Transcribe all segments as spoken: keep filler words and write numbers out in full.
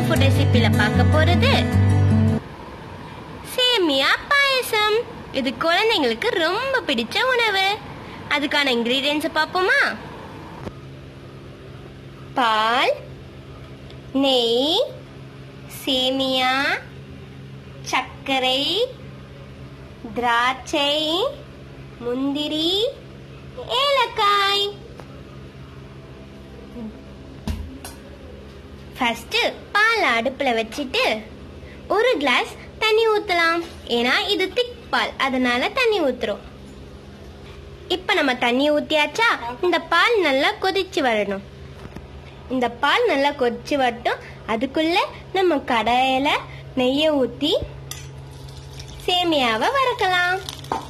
Food ரெசிபில பார்க்க போறது சேமியா பாயசம். இது குழந்தைங்களுக்கு ரொம்ப பிடிச்ச உணவு. அதுக்கான இன்கிரீடியன்ஸ் பார்ப்போமா? பால், நெய், சேமியா, சர்க்கரை, திராட்சை, முந்திரி, ஏலக்காய். ஃபர்ஸ்ட் பால் அடுப்புல வச்சிட்டு ஒரு கிளாஸ் தண்ணி ஊத்தலாம். ஏன்னா இது திக் பால், அதனால தண்ணி ஊத்துறோம். இப்ப நம்ம தண்ணி ஊத்தியாச்சா? இந்த பால் நல்லா கொதிச்சு வரணும். இந்த பால் நல்லா கொதிச்சு வரட்டும். அதுக்குள்ள நம்ம கடாயில நெய்யை ஊத்தி சேமியாவை வறுக்கலாம்.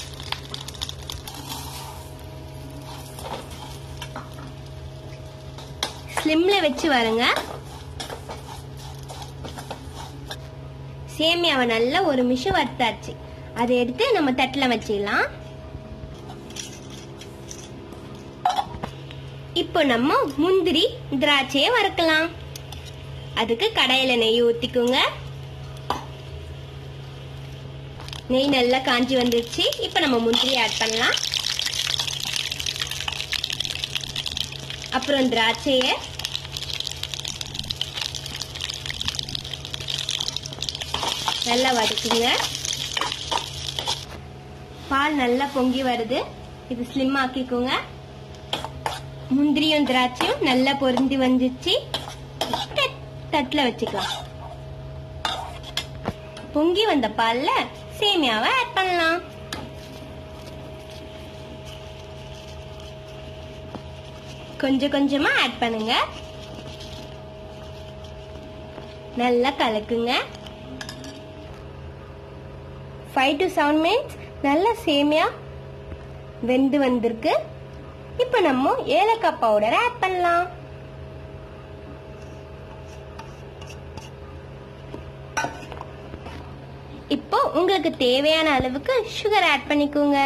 ஸ்லிம்ல வச்சு வருங்க. சேமியாவை நல்லா ஒரு நிமிஷம் வறுத்தாச்சு. அதை எடுத்து நம்ம தட்டுல வச்சிடலாம். இப்போ நம்ம முந்திரி திராட்சையை வறுக்கலாம். அதுக்கு கடாயில நெய் ஊத்திக்குங்க. நெய் நல்லா காஞ்சி வந்துருச்சு. இப்போ நம்ம முந்திரி ஆட் பண்ணலாம். அப்புறம் திராட்சையை நல்லா வதக்குங்க. பால் நல்லா பொங்கி வருது. இது ஸ்லிம் ஆக்கிக்கோங்க. முந்திரியும் திராட்சையும் நல்லா பொருந்தி வந்துச்சு. தட்டுல வச்சுக்கலாம். பொங்கி வந்த பால்ல சேமியாவை ஆட் பண்ணலாம். கொஞ்சம் கொஞ்சமா ஆட் பண்ணுங்க. நல்லா கலக்குங்க. ஃபைவ் டு செவன் மினிட்ஸ் நல்லா சேமியா வெந்து வந்திருக்கு. இப்போ நம்ம ஏலக்காய் பவுடர் ஆட் பண்ணலாம். இப்போ உங்களுக்கு தேவையான அளவுக்கு சுகர் ஆட் பண்ணிக்கோங்க.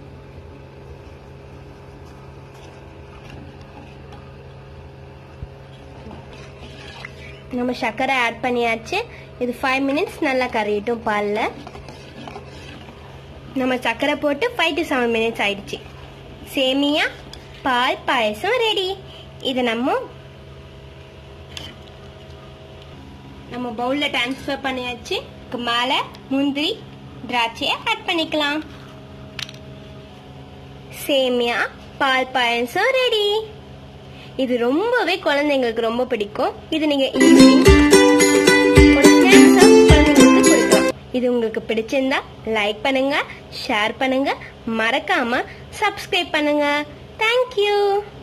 நம்ம சர்க்கரை ஆட் பண்ணியாச்சு. இது ஃபைவ் மினிட்ஸ் நல்லா கரையட்டும் பால்ல. நம்ம சர்க்கரை போட்டு ஃபைவ் டு செவன் மினிட்ஸ் ஆயிடுச்சு. சேமியா பால் பாயசம் ரெடி. இதை நம்ம நம்ம பவுல்ல டிரான்ஸ்ஃபர் பண்ணியாச்சு. மேல முந்திரி திராட்சையை ஆட் பண்ணிக்கலாம். சேமியா பால் பாயசம் ரெடி. இது ரொம்பவே குழந்தைங்களுக்கு ரொம்ப பிடிக்கும். இது நீங்க ஈவினிங் ஒரு ஸ்நாக்ஸா குழந்தைங்களுக்கு கொடுக்கலாம். இது உங்களுக்கு பிடிச்சிருந்தா லைக் பண்ணுங்க, ஷேர் பண்ணுங்க, மறக்காம சப்ஸ்கிரைப் பண்ணுங்க. தேங்க்யூ.